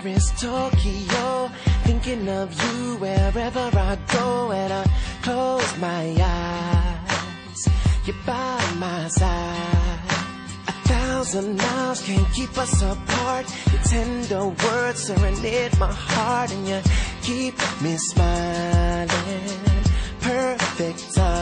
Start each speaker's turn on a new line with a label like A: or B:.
A: Paris, Tokyo, thinking of you wherever I go. And I close my eyes, you're by my side. 1,000 miles can't keep us apart. Your tender words serenade my heart, and you keep me smiling. Perfect time.